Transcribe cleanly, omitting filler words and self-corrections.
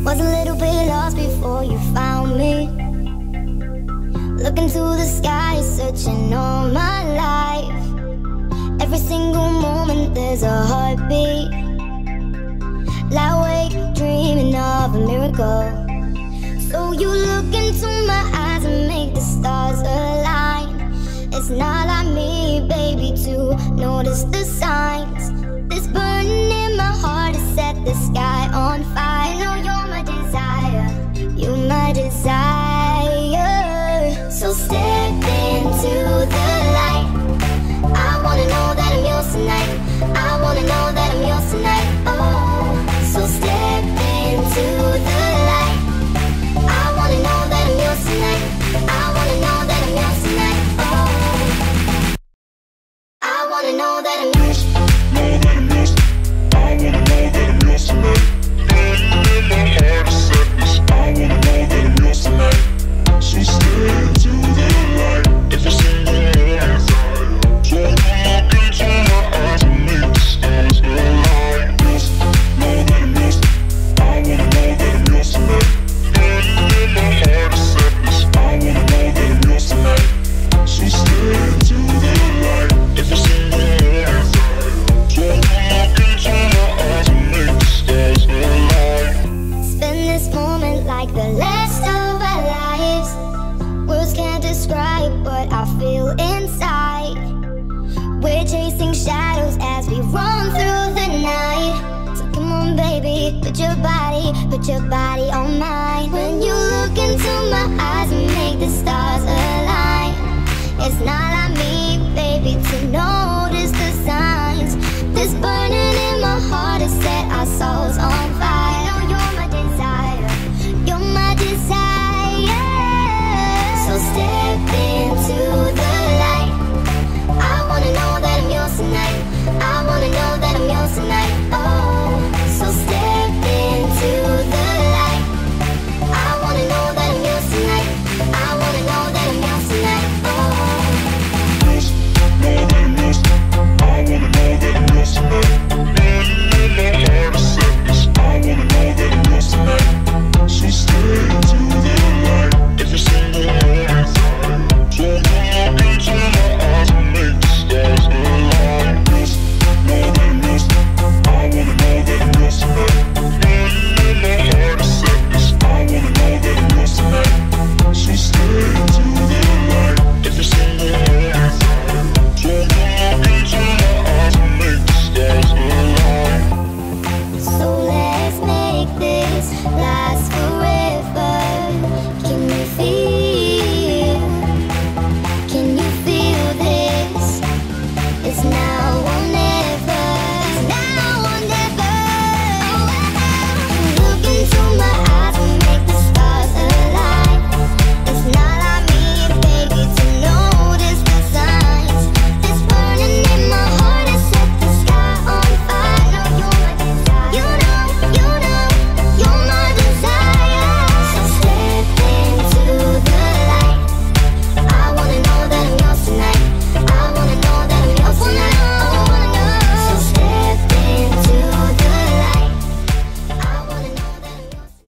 Was a little bit lost before you found me. Looking to the sky, searching all my life. Every single moment there's a heartbeat. Lie awake, dreaming of a miracle. So you look into my eyes and make the stars align. It's not like me, baby, to notice the signs. This burning in my heart has set the sky on fire. You know you're my desire, you're my desire. So step into the light. I wanna know that I'm yours tonight. I wanna know that I'm yours tonight. Oh, so step into the light. I wanna know that I'm yours tonight. I wanna know that I'm yours tonight. Oh, I wanna know that I'm yours. Know that I'm yours. I wanna know that I'm yours tonight. Burning in my heart is sadness. I wanna know that I'm yours tonight. So step into the light. Every single moment so look into my eyes and make the stars align. Yours, know that I'm yours. I wanna know that I'm yours tonight. Burning in my heart is sadness. I wanna know that I'm yours tonight. So step into the light. Every single moment so look into my eyes and make the stars align. Spend this moment like the last of our lives. Words can't describe what I feel inside. We're chasing shadows as we run through the night. So come on, baby, put your body on mine. When you look into my eyes and make the stars align. It's not like me, baby, to notice the signs. This burning in my heart has set our souls on fire.